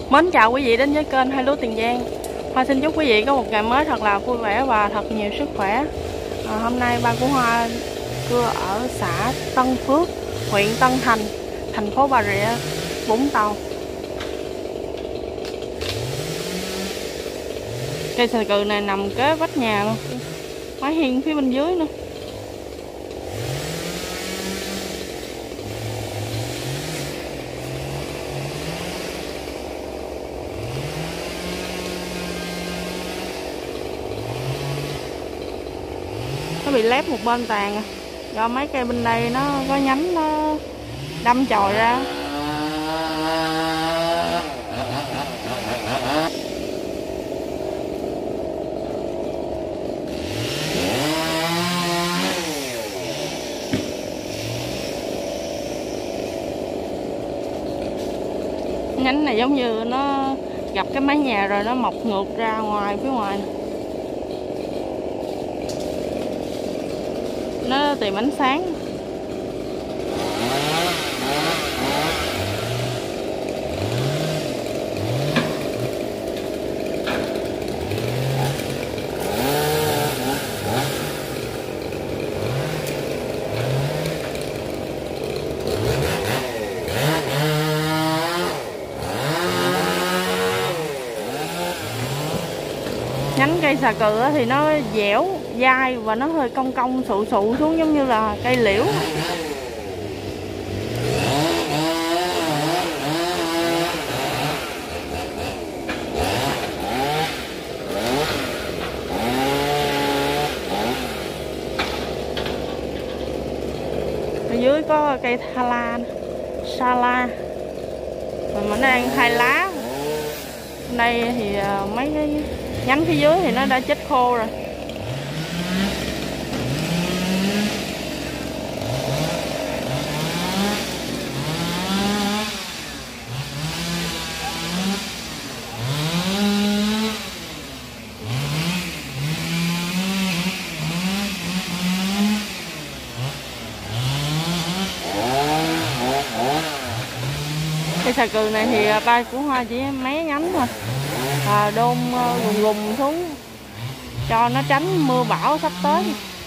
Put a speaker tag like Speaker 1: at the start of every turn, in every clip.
Speaker 1: Mến chào quý vị đến với kênh Hai Lúa Tiền Giang. Hoa xin chúc quý vị có một ngày mới thật là vui vẻ và thật nhiều sức khỏe. Hôm nay ba của Hoa cưa ở xã Tân Phước, huyện Tân Thành, thành phố Bà Rịa, Vũng Tàu. Cây xà cừ này nằm kế vách nhà luôn, mái hiên phía bên dưới nữa. Nó bị lép một bên tàn do mấy cây bên đây nó có nhánh nó đâm chồi ra. Nhánh này giống như nó gặp cái mái nhà rồi nó mọc ngược ra ngoài phía ngoài này. Nó tìm ánh sáng. Nhánh cây xà cừ thì nó dẻo, dai và nó hơi cong cong sụ sụ xuống giống như là cây liễu. Ở dưới có cây sa la, mà nó đang hai lá. Bên đây thì mấy cái nhánh phía dưới thì nó đã chết khô rồi. Cây xà cừ này thì ba của Hoa chỉ mấy nhánh thôi, đôn gùng gùng xuống cho nó tránh mưa bão sắp tới.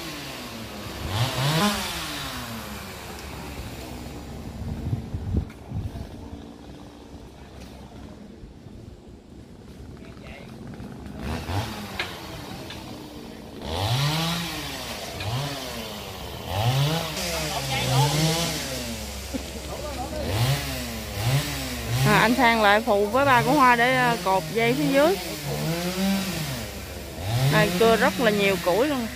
Speaker 1: Anh Sang lại phụ với ba của Hoa để cột dây phía dưới. Này cưa rất là nhiều củi luôn.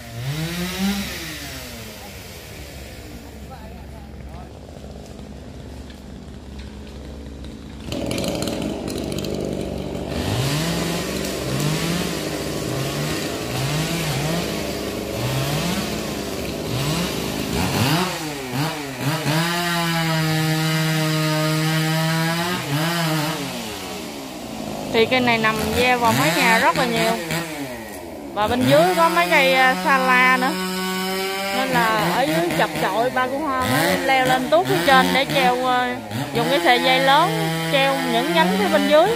Speaker 1: Thì cây này nằm gieo vào mấy nhà rất là nhiều. Và bên dưới có mấy cây sa la nữa, nên là ở dưới chập chội ba của Hoa mới leo lên tuốt phía trên để treo, dùng cái sợi dây lớn treo những nhánh phía bên dưới.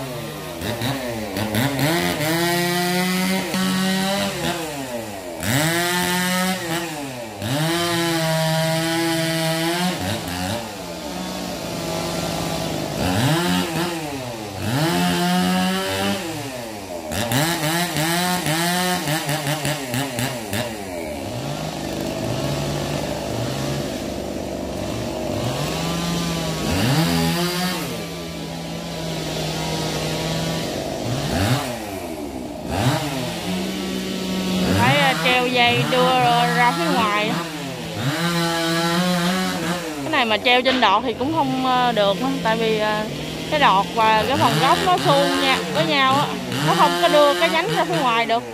Speaker 1: Treo dây đưa ra phía ngoài. Cái này mà treo trên đọt thì cũng không được nữa, tại vì cái đọt và cái phần gốc nó xung nha với nhau á, nó không có đưa cái nhánh ra phía ngoài được.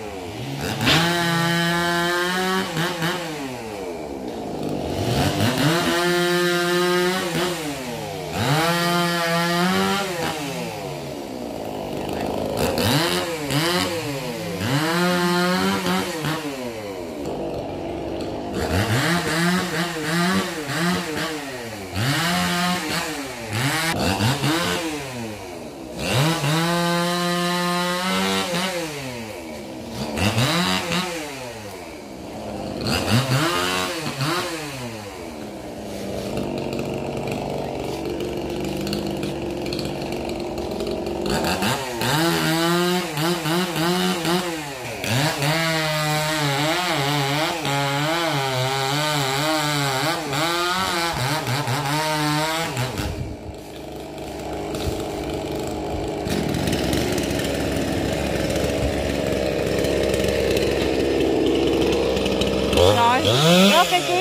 Speaker 1: nghe kiến.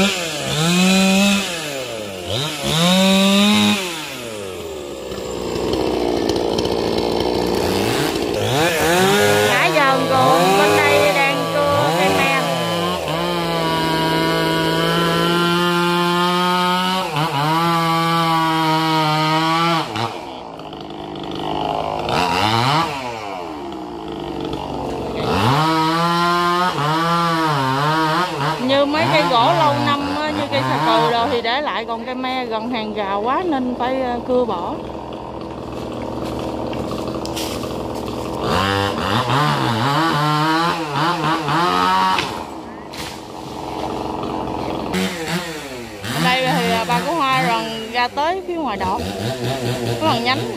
Speaker 1: Nãy giờ còn bên đây đang cưa cây me. Như mấy cây gỗ lâu năm như cây xà cừ rồi thì để lại, còn cây me gần hàng rào quá nên phải cưa bỏ. Đây thì ba của Hoa rần ra tới phía ngoài đọt cái bằng nhánh.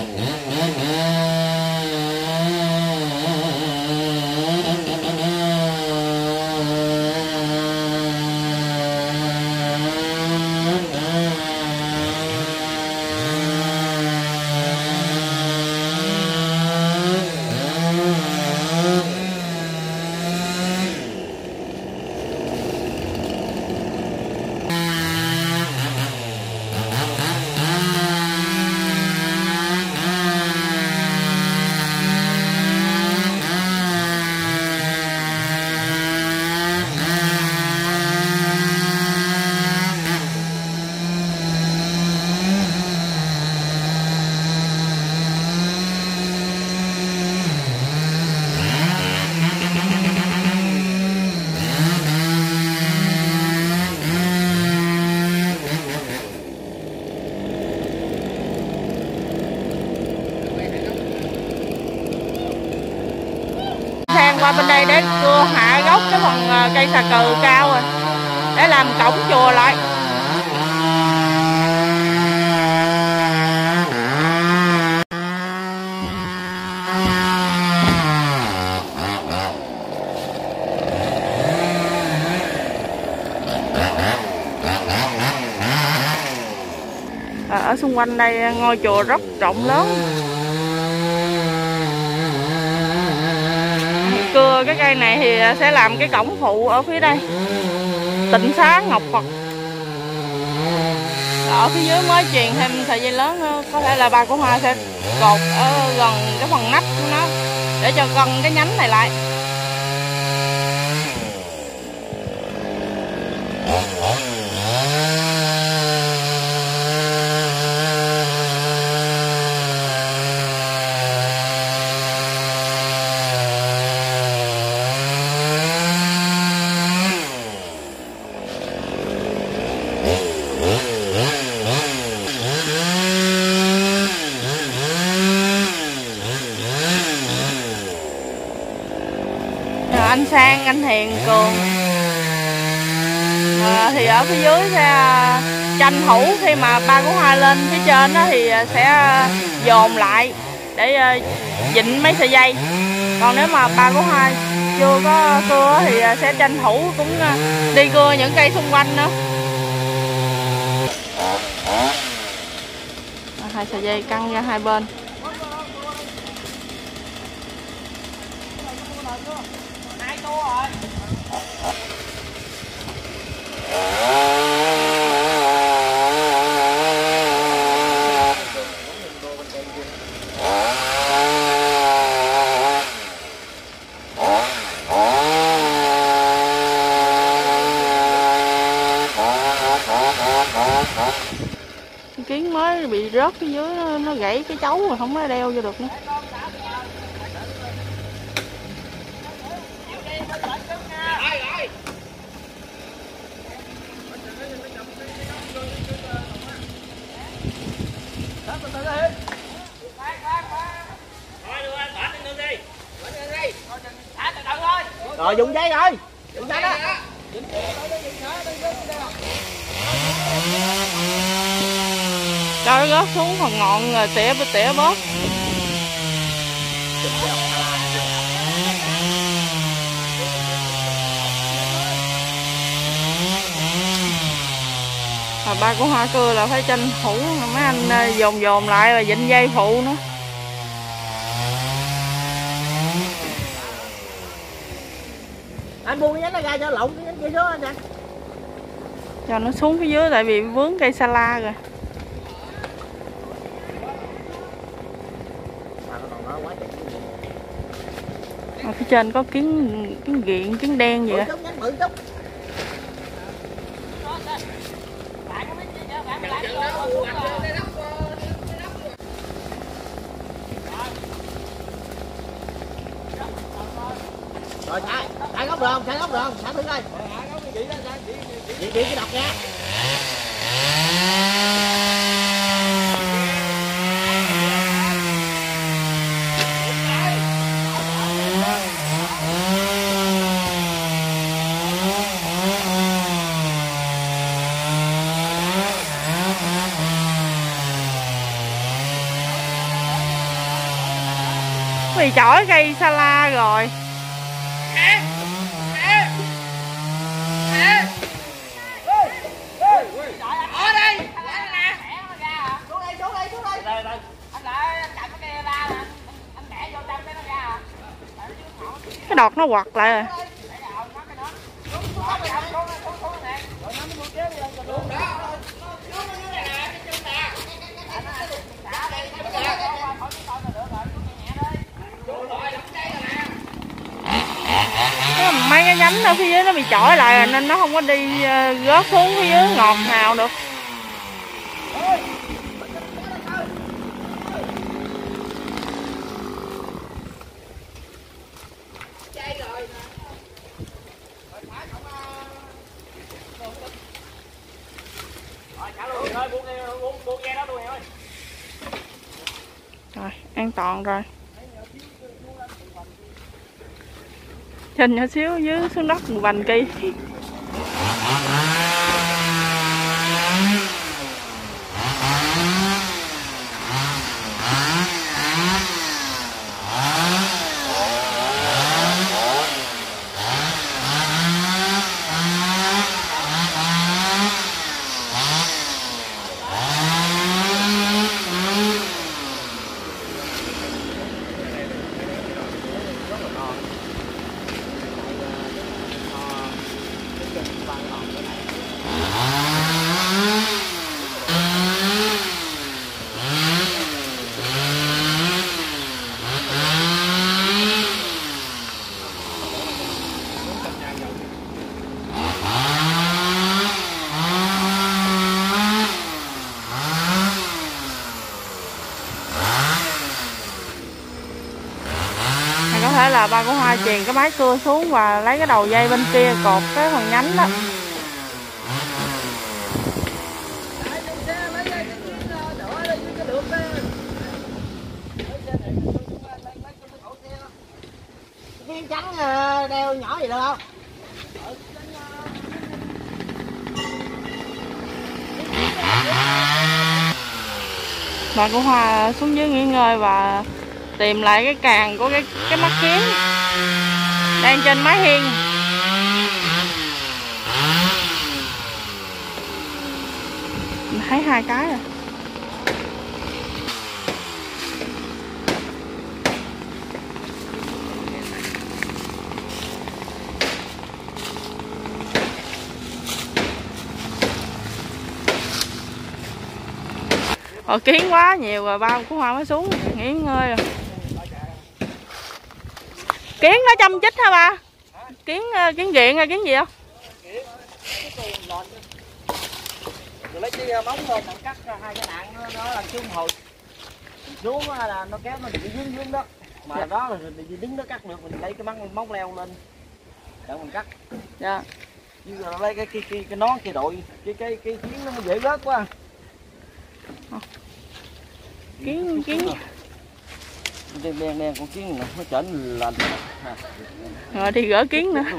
Speaker 1: Qua bên đây để cưa hạ gốc cái phần cây xà cừ cao rồi để làm cổng chùa lại. Ở xung quanh đây ngôi chùa rất rộng lớn. Cưa cái cây này thì sẽ làm cái cổng phụ ở phía đây, Tịnh Xá Ngọc Phật. Ở phía dưới mới truyền thêm sợi dây lớn, có thể là ba của Hoa sẽ cột ở gần cái phần nách của nó để cho cân cái nhánh này lại. Anh Sang, anh Hiền, Cường thì ở phía dưới sẽ tranh thủ khi mà ba của Hoa lên phía trên đó thì sẽ dồn lại để vịn mấy sợi dây. Còn nếu mà ba của Hoa chưa có cưa thì sẽ tranh thủ cũng đi cưa những cây xung quanh nữa. Hai sợi dây căng ra hai bên. Kiến mới bị rớt phía dưới, nó gãy cái chấu rồi không có đeo vô được nữa.
Speaker 2: Rồi dùng dây rồi, dùng dây đó.
Speaker 1: Cho nó rớt xuống phần ngọn rồi tỉa bớt. Ba của Hoa cưa là phải tranh thủ, mấy anh dồn lại và vịn dây phụ nữa.
Speaker 2: Anh buông cái nhánh này ra cho lộn cái nhánh kia xuống anh nha.
Speaker 1: cho nó xuống phía dưới tại vì vướng cây sa la rồi. Ở phía trên có kiến ghiện, kiến đen gì vậy?
Speaker 2: Rồi chạy góc được không? Chạy góc được không? Thả thử coi. Chị cái đọc nha.
Speaker 1: Bị chổi cây sa la rồi. Cái đọt nó quặt lại rồi. Mấy cái nhánh ở phía dưới nó bị chổi lại rồi nên nó không có đi rớt xuống phía dưới ngọt ngào được. Rồi, an toàn rồi. Trên nhỏ xíu dưới xuống đất một vành kia. Có thể là ba của Hoa chèn cái máy cưa xuống và lấy cái đầu dây bên kia cột cái phần nhánh đó.
Speaker 2: Cái trắng đeo nhỏ gì được không?
Speaker 1: Bà của Hoa xuống dưới nghỉ ngơi và tìm lại cái càng của cái mắt kiến đang trên mái hiên. Mình thấy hai cái rồi. Kiến quá nhiều rồi ba của Hoa mới xuống nghỉ ngơi rồi. Kiến nó châm chích hả ba? Kiến ghiện hay kiến gì không?
Speaker 2: Rồi lấy cái móng lên cắt hai cái nạng nó làm chung hồi xuống là nó kéo nó bị dướng đó. Mà dạ. Đó là đứng nó cắt được, mình lấy cái móng leo lên để mình cắt.
Speaker 1: Dạ.
Speaker 2: Chứ rồi lấy cái nón kia đội cái kiến nó dễ rớt quá.
Speaker 1: Kiến
Speaker 2: đen con kiến này nó trở lên
Speaker 1: rồi đi gỡ kiến nữa.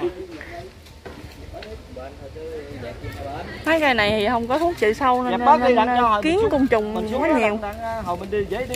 Speaker 1: Mấy cây này thì không có thuốc trị sâu nên kiến côn trùng quá nhiều.
Speaker 2: Hồi mình đi dễ đi.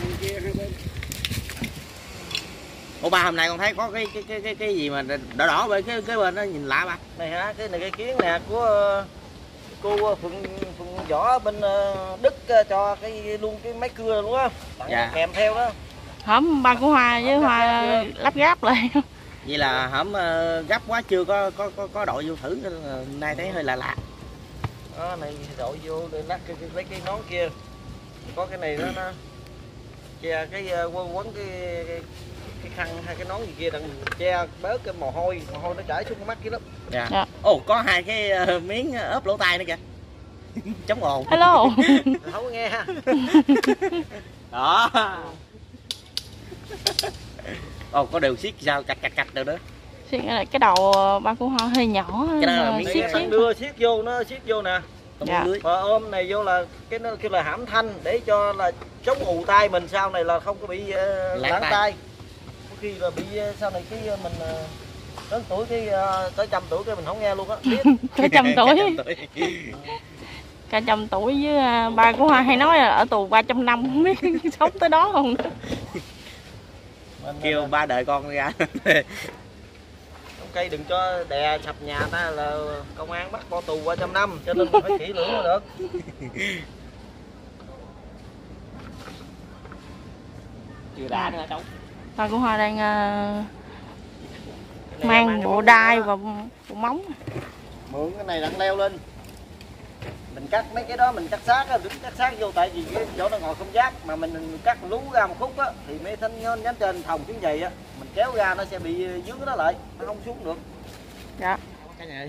Speaker 2: Ủa ba hôm nay con thấy có cái gì mà đỏ đỏ bên cái bên nó nhìn lạ ba. Này hả? Cái này cái kiến nè của cô Phượng Võ bên Đức cho cái luôn cái máy cưa luôn á. Dạ. Kèm theo đó.
Speaker 1: Hổm ba của Hoa với Hoa lắp ráp lại.
Speaker 2: Vậy là hổm gấp quá chưa có đội vô thử nên nay thấy hơi lạ lạ. Đó, này đội vô để lắc lấy cái nón kia. Có cái này nó che cái quấn cái khăn hay cái nón gì kia đặng che bớt cái mồ hôi nó chảy xuống cái mắt kia lắm. Dạ. Dạ. Ồ, có hai cái miếng ốp lỗ tai nữa kìa. Chống ồn.
Speaker 1: Hello.
Speaker 2: Không có nghe ha. Đó. Ồ, có đều siết sao cạch được đó.
Speaker 1: Siết cái đầu ba của Hoa hơi nhỏ.
Speaker 2: Cái đó là miếng đưa siết vô, nó siết vô nè. Dạ. Và ôm này vô là cái nó kêu là hãm thanh để cho là chống ù tai mình sau này là không có bị lãng tai. Có khi là bị sau này cái mình lớn tuổi cái tới 100 tuổi cái mình không nghe luôn á.
Speaker 1: Cả 100 tuổi. Cả 100 tuổi với ba của Hoa hay nói là ở tù 300 năm không biết sống tới đó không.
Speaker 2: Kêu ba đợi con ra. Cây đừng cho đè sập nhà ta là công an bắt bỏ tù 300 năm, cho nên mình phải kỹ lưỡng mới được. Chưa đã nữa cháu.
Speaker 1: Ba của Hoa đang mang bộ đai và bộ móng.
Speaker 2: Mượn cái này đặng leo lên. Mình cắt mấy cái đó mình cắt sát, đứng cắt sát vô tại vì cái chỗ nó ngồi không giáp mà mình cắt lú ra một khúc á thì mấy thanh nhánh trên thòng tiếng giày á mình kéo ra nó sẽ bị dướng cái đó lại, nó không xuống được.
Speaker 1: Dạ.
Speaker 2: Cái này.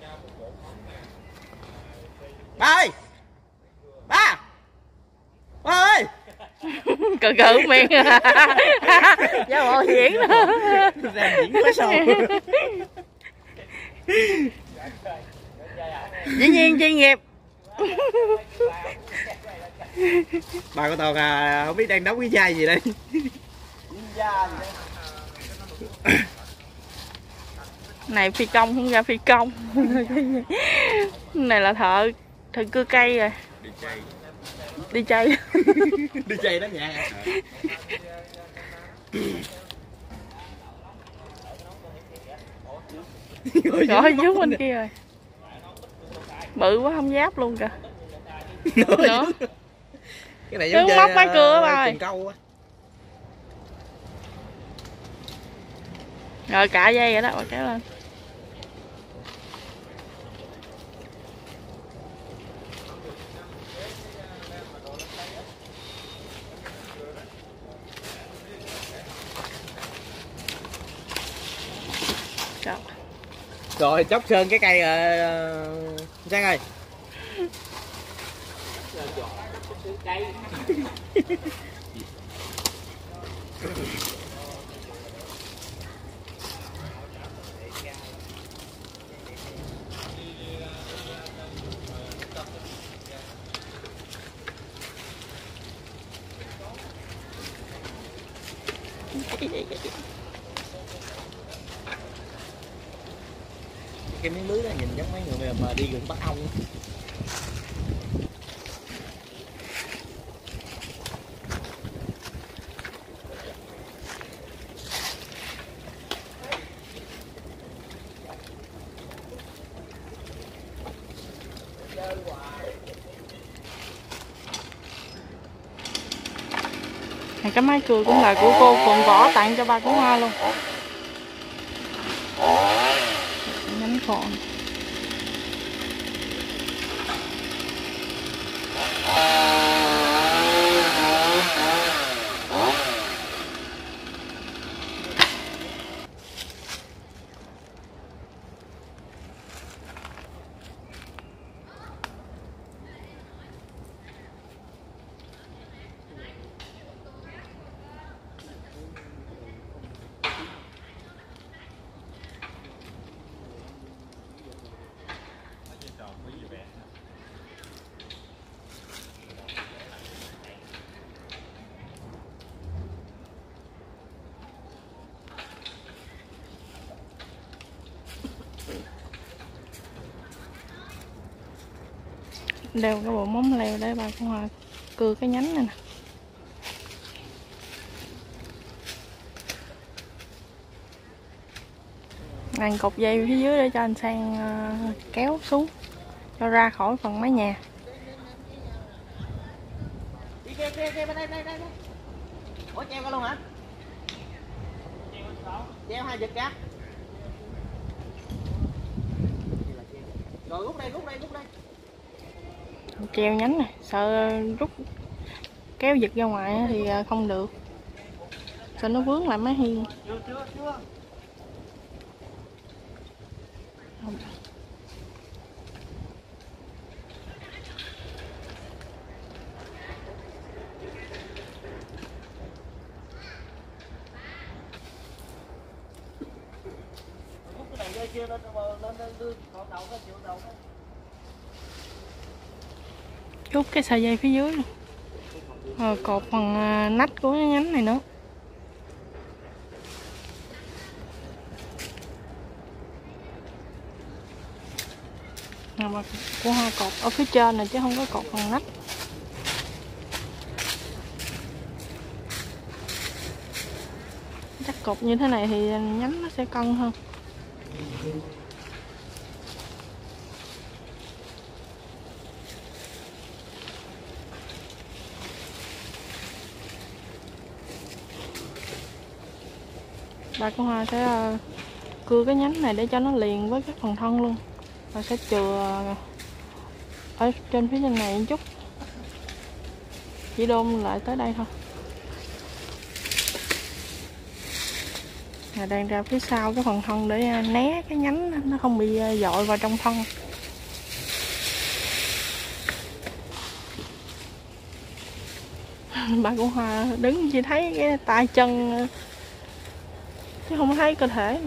Speaker 2: Ba ơi. Ba. Ba ơi.
Speaker 1: Cự miệng. Dạ bộ diễn đó.
Speaker 2: Ra diễn quá sâu.
Speaker 1: Dĩ nhiên chuyên nghiệp.
Speaker 2: Bà có toàn không biết đang đóng cái vai gì đây.
Speaker 1: Này phi công không ra phi công. Này là thợ cưa cây rồi. Đi chơi.
Speaker 2: Đi chơi đó nhạc.
Speaker 1: Rồi dưới bên kia rồi. Bự quá không giáp luôn kìa. Nữa.
Speaker 2: Cái này giống
Speaker 1: móc máy cưa bà ơi. Rồi cả dây rồi đó, bà kéo lên.
Speaker 2: Rồi chóc sơn cái cây Giang ơi. Cái miếng lưới đó nhìn giống mấy người mà đi rừng bắt ong.
Speaker 1: Cái máy cưa cũng là của cô Phượng Võ tặng cho ba của Hoa luôn. Nhánh còn. Đeo cái bộ móng leo để bà con Hoa cưa cái nhánh này nè. Anh cột dây phía dưới để cho anh Sang kéo xuống cho ra khỏi phần mái nhà.
Speaker 2: Đi kia bên đây. Ủa treo cả luôn hả? Treo hai giật ra. Rồi rút đây.
Speaker 1: treo nhánh này, sợ rút kéo giật ra ngoài thì không được, sợ nó vướng lại mái hiên. Rút cái sợi dây phía dưới rồi cột phần nách của cái nhánh này nữa. Mà của hoa cột ở phía trên này chứ không có cột phần nách. Chắc cột như thế này thì nhánh nó sẽ cân hơn. Bà con Hoa sẽ cưa cái nhánh này để cho nó liền với cái phần thân luôn, và sẽ chừa ở trên phía trên này một chút, chỉ đôn lại tới đây thôi. Đang ra phía sau cái phần thân để né cái nhánh nó không bị dội vào trong thân. Bà con Hoa đứng chỉ thấy cái tay chân chứ không thấy cơ thể.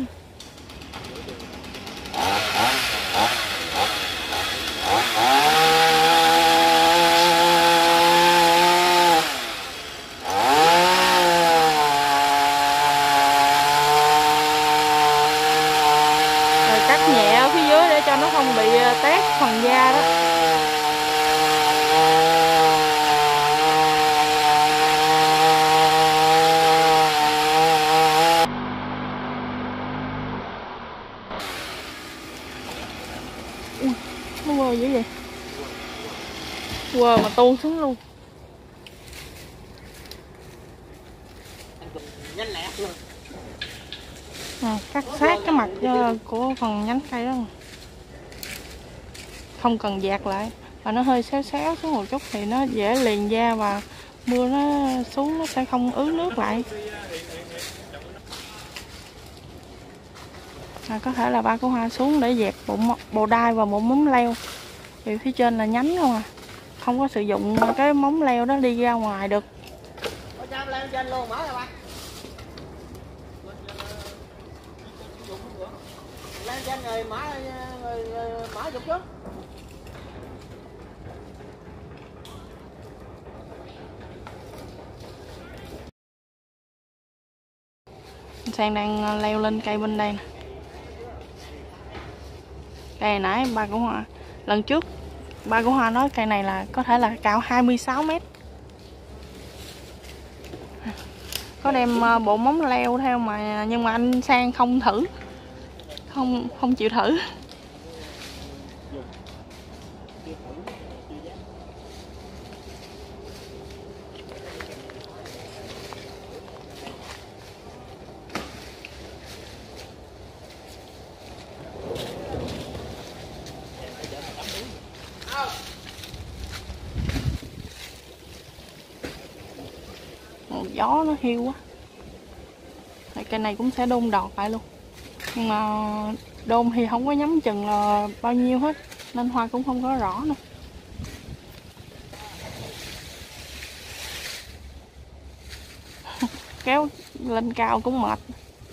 Speaker 1: Rồi cắt nhẹ ở phía dưới để cho nó không bị tét phần da đó. Nó quơ dữ vậy, quơ mà tuôn xuống luôn. Cắt sát cái mặt của phần nhánh cây đó, không cần dạt lại, và nó hơi xéo xéo xuống một chút thì nó dễ liền da, và mưa nó xuống nó sẽ không ướt nước lại. Có thể là ba của Hoa xuống để dẹp bộ đai và bộ móng leo, vì phía trên là nhánh không à, không có sử dụng cái móng leo đó đi ra ngoài được. Sang đang leo lên cây bên đây nè. Cây nãy ba của Hoa, lần trước ba của Hoa nói cây này là có thể là cao 26 mét. Có đem bộ móng leo theo mà, nhưng mà anh Sang không thử, không chịu thử. Gió nó hiu quá. Cây này cũng sẽ đôn đọt lại luôn, nhưng mà đôn thì không có nhắm chừng là bao nhiêu hết, nên Hoa cũng không có rõ nữa. Kéo lên cao cũng mệt.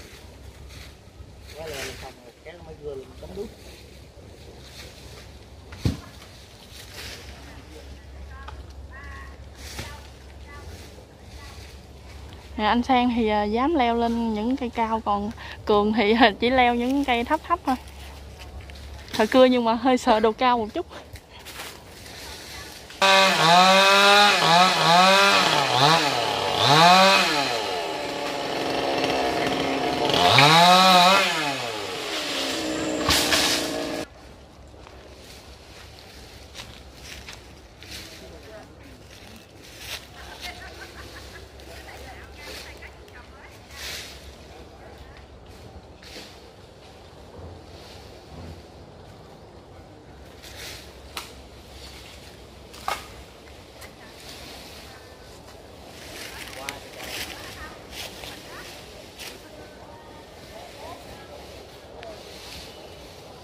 Speaker 1: Anh Sang thì dám leo lên những cây cao, còn Cường thì chỉ leo những cây thấp thấp thôi. Thời cưa nhưng mà hơi sợ độ cao một chút.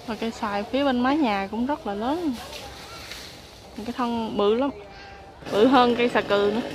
Speaker 1: Và cây xoài phía bên mái nhà cũng rất là lớn. Cái thân bự lắm, bự hơn cây xà cừ nữa.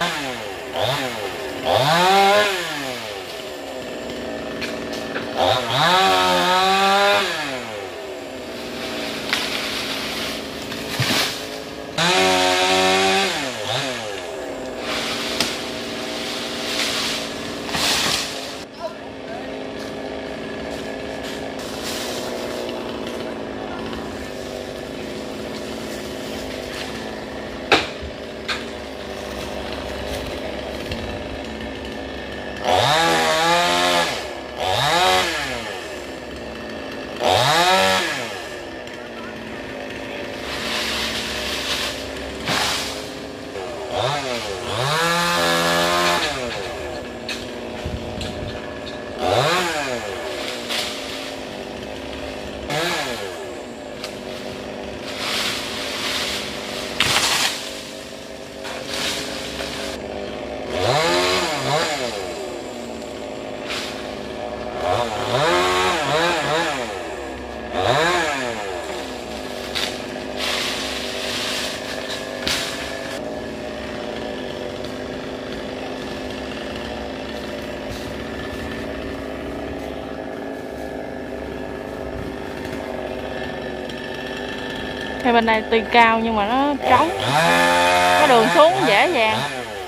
Speaker 1: Cái bên đây tuy cao nhưng mà nó trống, có đường xuống dễ dàng.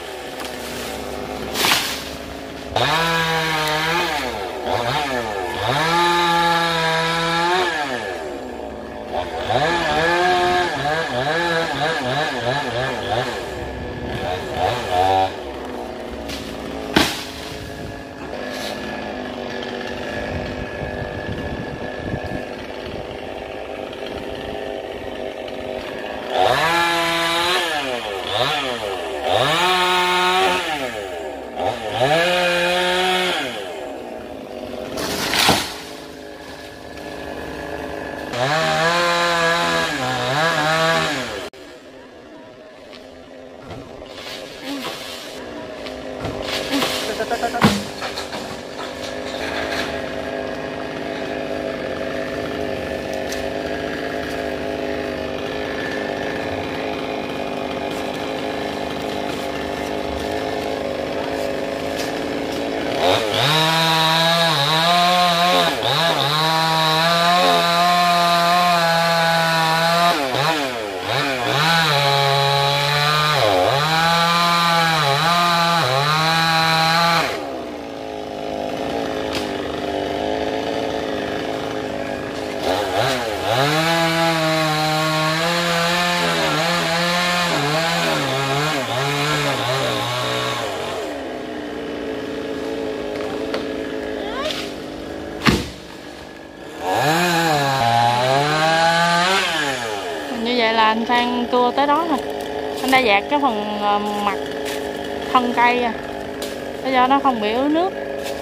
Speaker 1: Anh sang cua tới đó rồi, anh đã dạt cái phần mặt thân cây à, để cho nó không bị ướt nước.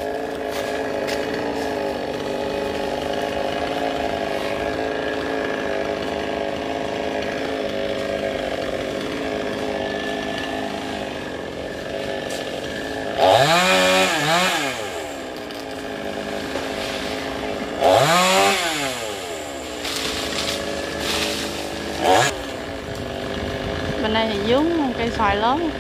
Speaker 1: Bên đây thì vướng cây xoài lớn.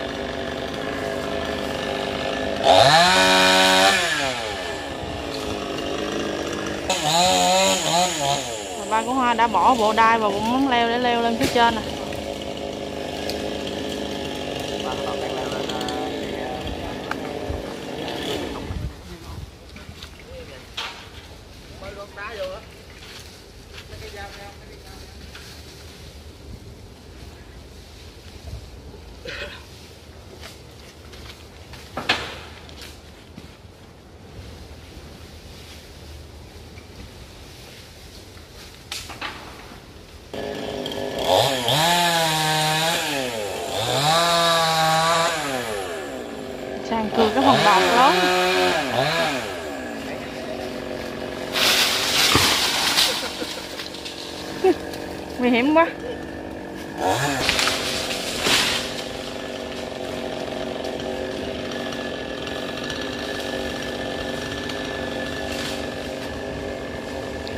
Speaker 1: Ba của Hoa đã bỏ bộ đai vào bụng móng leo để leo lên phía trên nè. Sang cưa cái phần bọt lớn. Nguy hiểm quá.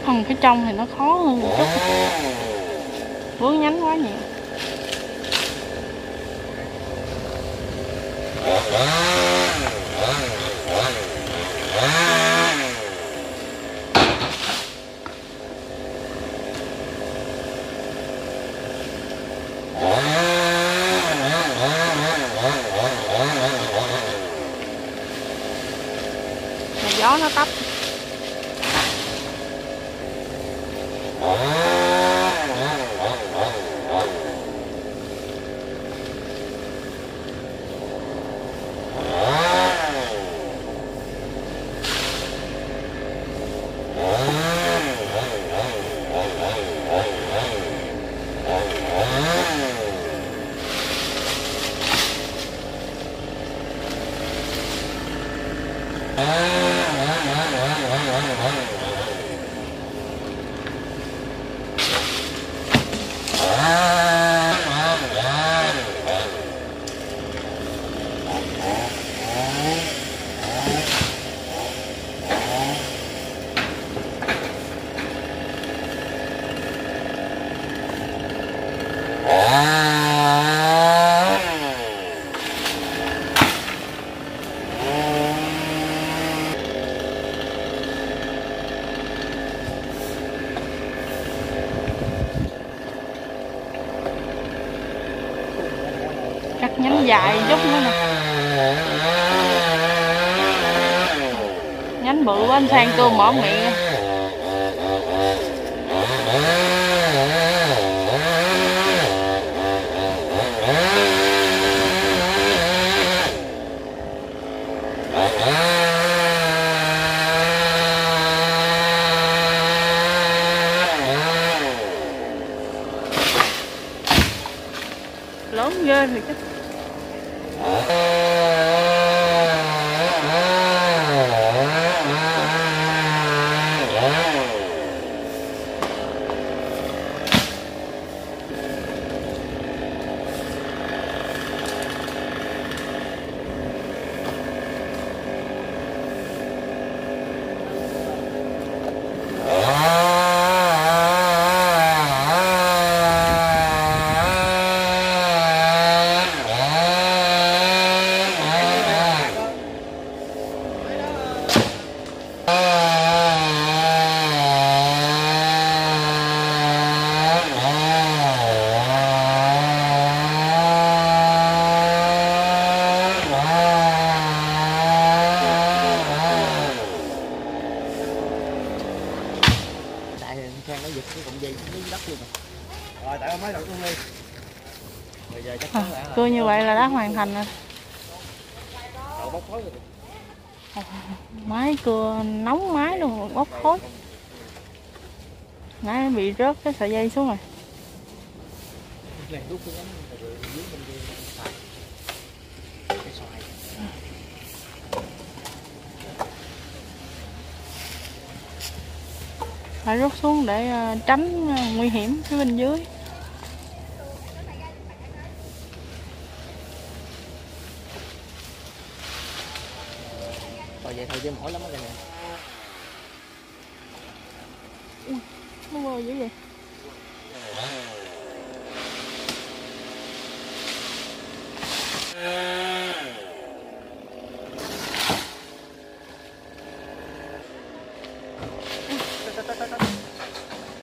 Speaker 1: Phần phía trong thì nó khó hơn một chút, vướng nhánh quá nhiều. Gió nó tấp. Cắt nhánh dài chút nữa nè, nhánh bự quá anh sang cơm mỏm miệng. Lớn ghê thì chứ.
Speaker 2: Sang nó giật cái cụm dây dưới đất luôn rồi tại mấy lần luôn đi. Rồi giờ chắc
Speaker 1: cứ như vậy là đã hoàn thành rồi.
Speaker 2: Bốc khói rồi.
Speaker 1: Máy cưa nóng máy luôn, bốc khói. Nãy bị rớt cái sợi dây xuống rồi. Phải rút xuống để tránh nguy hiểm phía bên dưới.
Speaker 2: Rồi vậy thôi chứ mỏi lắm cái này.
Speaker 1: Nó vô dữ vậy.